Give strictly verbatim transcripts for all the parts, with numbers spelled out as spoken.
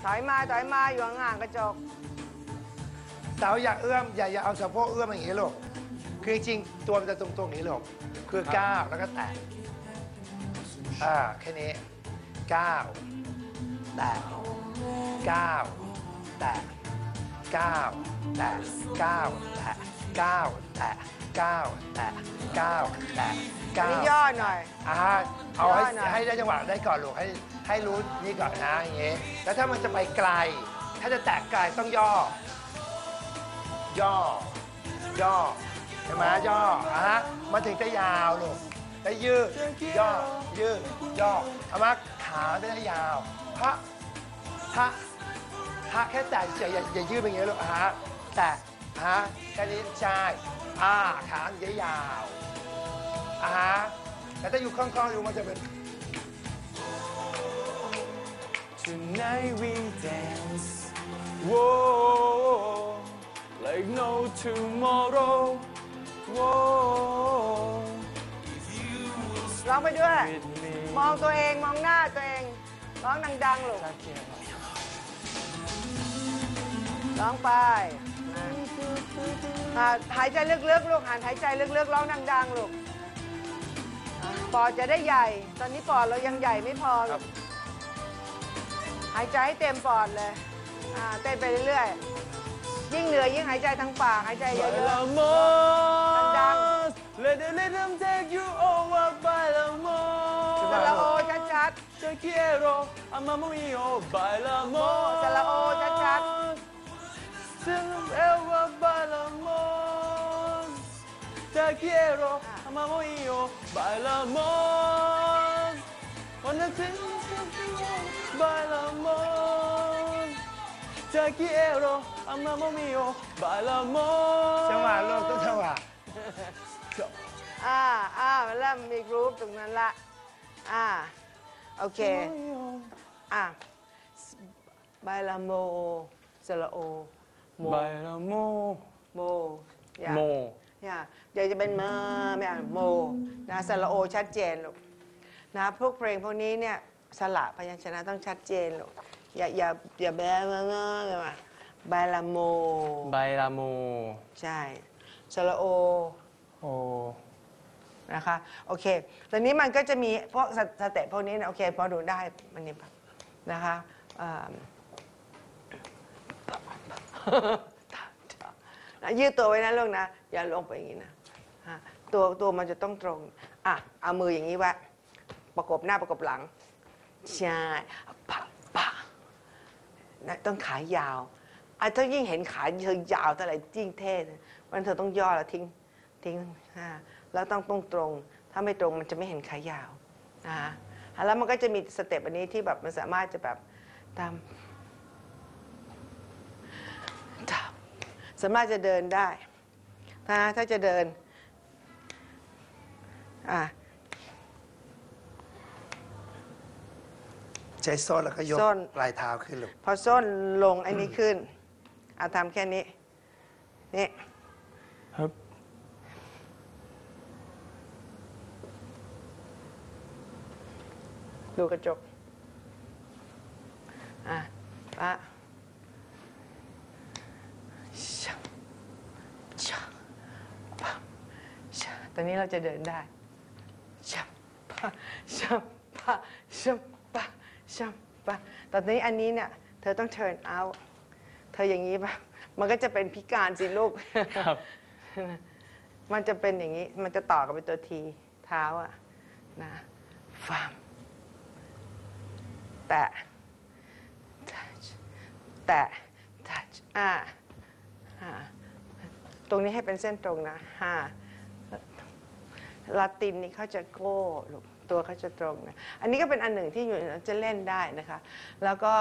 ถอยมาถอยมาอยู่ห่างๆกระจกเต๋าอย่าเอื้อมอย่าอย่าเอาสะโพกเอื้อมอย่างนี้ลูกคือจริงๆตัวมันจะตรงๆนี้ลูกคือก้าวแล้วก็แตะอ่าแค่นี้ก้าวแตะก้าวแตะก้าวแตะก้าวแตะก้าวแตะก้าวแตะก้าวแตะก้าวนี่ย่อหน่อยอ่าเอาให้ให้ได้จังหวะได้ก่อนลูกให้ให้รู้นี่ก่อนนะอย่างงี้แล้วถ้ามันจะไปไกลถ้าจะแตะไกลต้องย่อย่อย่อใช่ไหมย่ออ่ะฮะมันถึงจะยาวลูกได้ยืดย่อยืดย่อเอามาขาได้ยาวพระพระพระแค่แตะอย่าอย่าอย่ายืดเป็นอย่างนี้ลูกฮะแตะฮะแค่นี้ใช่อ่าขาจะยาวอ่ะฮะแต่ถ้าอยู่คล่องๆอยู่มันจะเป็น Tonight we dance Whoa like no tomorrow Whoa ร้องไปด้วยมองตัวเองมองหน้าตัวเองร้องดังๆลูกร้องไปหายใจลึกๆลูกหันหายใจลึกๆร้องดังๆลูกปอดจะได้ใหญ่ตอนนี้ปอดเรายังใหญ่ไม่พอลูกหายใจให้เต็มปอดเลยเต้นไปเรื่อยๆยิ่งเหนื่อยยิ่งหายใจทางปากหายใจเยอะๆดังๆ Let the rhythm take you over bailamos สระโอชัดๆ Te quiero amamos mío bailamos สระโอชัดๆ Over bailamos Te quiero amamos mío bailamos Wanna sing bailamos Te quiero amamos mío bailamos จังหวะลูกต้องจังหวะอ่าอ่ามันเริ่มมีกรุ๊ปตรงนั้นละอ่าโอเคอ่ะบายลาโมสระโอโม bailamos โมอย่าโมอย่าเดี๋ยวจะเป็นเมอไม่เอาโมนะสระโอชัดเจนลูกนะพวกเพลงพวกนี้เนี่ยสระพยัญชนะต้องชัดเจนลูกอย่าอย่าอย่าแบะเงอเงอเลยมาบายลาโม bailamos ใช่สระโอโอ้นะคะโอเคตอนนี้มันก็จะมีพวกสเต็ปพวกนี้นะโอเคพอดูได้มันนี่นะคะยืดตัวไว้นะลูกนะอย่าลงไปอย่างนี้นะตัวตัวมันจะต้องตรงอ่ะเอามืออย่างนี้ไว้ประกบหน้าประกบหลังใช่ปะปะนะต้องขายาวอ่ะถ้ายิ่งเห็นขาเธอยาวเท่าไหร่ยิ่งเท่มันเธอต้องย่อแล้วทิ้งทิ้งแล้วต้องตรงตรงถ้าไม่ตรงมันจะไม่เห็นขายาวนะแล้วมันก็จะมีสเต็ปอันนี้ที่แบบมันสามารถจะแบบตามสามารถจะเดินได้นะถ้าจะเดินอ่ะใช้ส้นแล้วก็ยกส้นปลายเท้าขึ้นลูกพอส้นลงไอ้นี้ขึ้นอ่ะทำแค่นี้นี่ครับดูกระจกอ่ะปะชับชับปะชับตอนนี้เราจะเดินได้ชับปะชับปะชับปะชับปะตอนนี้อันนี้เนี่ยเธอต้อง turn out เธออย่างนี้ปะมันก็จะเป็นพิการสิลูกครับมันจะเป็นอย่างนี้มันจะต่อกับเป็นตัวทีเท้าอะนะฟามแตะ touch แตะ touch อ่าอ่าตรงนี้ให้เป็นเส้นตรงนะห้าลาตินนี่เขาจะโก้ลูกตัวเขาจะตรงนะอันนี้ก็เป็นอันหนึ่งที่อยู่จะเล่นได้นะคะแล้วก็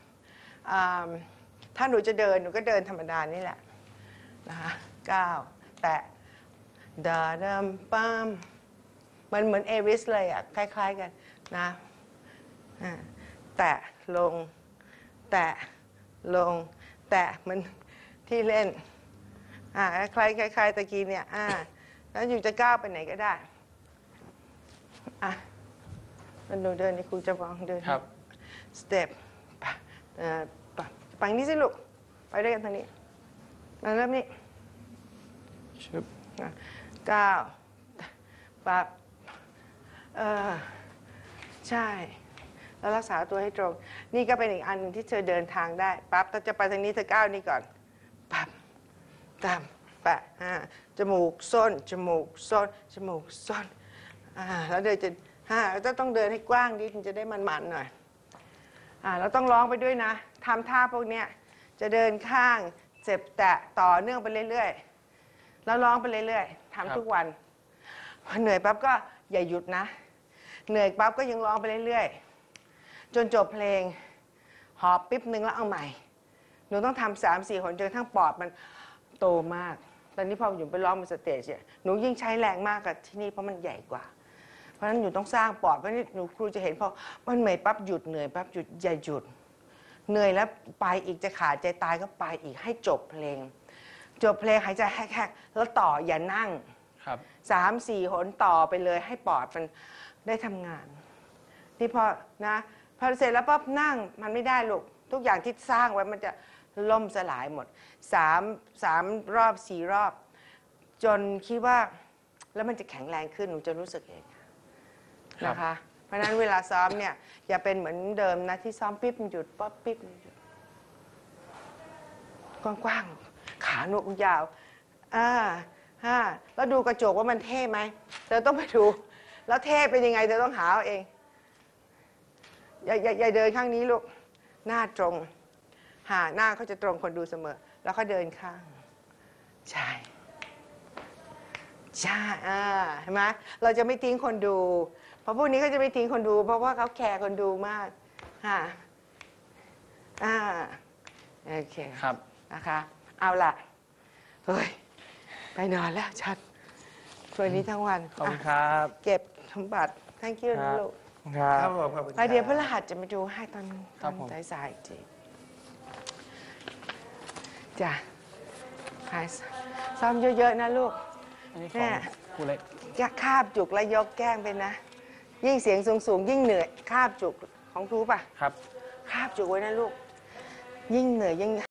ถ้าหนูจะเดินหนูก็เดินธรรมดานี่แหละนะคะก้าวแตะดาดัมปัมมันเหมือนเอริสเลยอ่ะคล้ายๆกันนะแตะลงแตะลงแตะมันที่เล่นอ่าคล้ายคล้ายตะกี้เนี่ยอ่าแล้วอยู่จะก้าวไปไหนก็ได้อ่ะมันดูเดินนี่ครูจะวางเดินครับสเต็ปเอ่อไปไปนี้สิลูกไปด้วยกันทางนี้มาเริ่มนี้ชึบอ่ะก้าวปั๊บเออใช่แล้วรักษาตัวให้ตรง นี่ก็เป็นอีกอันหนึ่งที่เธอเดินทางได้ปั๊บถ้าจะไปทางนี้เธอก้าวนี่ก่อนปั๊บตามแปะอ่าจมูกส้นจมูกส้นจมูกส้นอ่าแล้วเดินจะฮ่าแล้วจะต้องเดินให้กว้างนิดมันจะได้มันๆหน่อยอ่าเราต้องร้องไปด้วยนะทำท่าพวกเนี้ยจะเดินข้างเจ็บแตะต่อเนื่องไปเรื่อยๆแล้วร้องไปเรื่อยๆทำทุกวันพอเหนื่อยปั๊บก็อย่าหยุดนะ เหนื่อยปั๊บก็ยังร้องไปเรื่อยๆจนจบเพลงหอบปิ๊บนึงแล้วเอาใหม่หนูต้องทำสามสี่หนจนกระทั่งปอดมันโตมากตอนนี้พออยู่ไปร้องบนสเตจเนี่ยหนูยิ่งใช้แรงมากกับที่นี่เพราะมันใหญ่กว่าเพราะฉะนั้นหนูต้องสร้างปอดเพราะนี่หนูครูจะเห็นพอมันเหนื่อยปั๊บหยุดเหนื่อยปั๊บหยุดอย่าหยุดเหนื่อยแล้วไปอีกจะขาดใจตายก็ไปอีกให้จบเพลงจบเพลงหายใจแหกๆแล้วต่ออย่านั่งครับสามสี่หนต่อไปเลยให้ปอดมันได้ทำงาน นี่พอนะพอเสร็จแล้วปั๊บนั่งมันไม่ได้ลูกทุกอย่างที่สร้างไว้มันจะล่มสลายหมดสามสามรอบสี่รอบ จนคิดว่าแล้วมันจะแข็งแรงขึ้นหนูจะรู้สึกเองนะคะเพราะฉะนั้นเวลาซ้อมเนี่ยอย่าเป็นเหมือนเดิมนะที่ซ้อมปิ๊บหยุดป๊อบปิ๊บหยุดกว้างๆขาหนูยาวอ่าฮ่าแล้วดูกระจกว่ามันเท่ไหมเธอต้องไปดูแล้วเท่เป็นยังไงเธอต้องหาเอาเองอย่าอย่าอย่าเดินข้างนี้ลูกหน้าตรงหาหน้าเขาจะตรงคนดูเสมอแล้วเขาเดินข้างใช่ใช่อ่าเห็นไหมเราจะไม่ทิ้งคนดูเพราะพวกนี้เขาจะไม่ทิ้งคนดู เพราะว่าเขาแคร์คนดูมากค่ะอ่าโอเคครับนะคะเอาล่ะเฮ้ยไปนอนแล้วชัดช่วยนี้ทั้งวันขอบคุณคอ่ะรับเก็บสมบัติ thank you คนะรับลูกครัครับ บผมขอบคุณไปเดี๋ยวพคฤรับหัสจะมาดูให้ตอนตครัอบ นผมสายๆอีกทีจ้ะหายซ้อมเยอะๆนะลูกอันนี้ขแม่องครูเล็กอย่าคาบจุกแล้วยกแก้งไปนะ ยิ่งเสียงสูงๆยิ่งเหนื่อยคาบจุกของครูป่ะครับคาบจุกไว้นะลูก ยิ่งเหนื่อยยิ่ง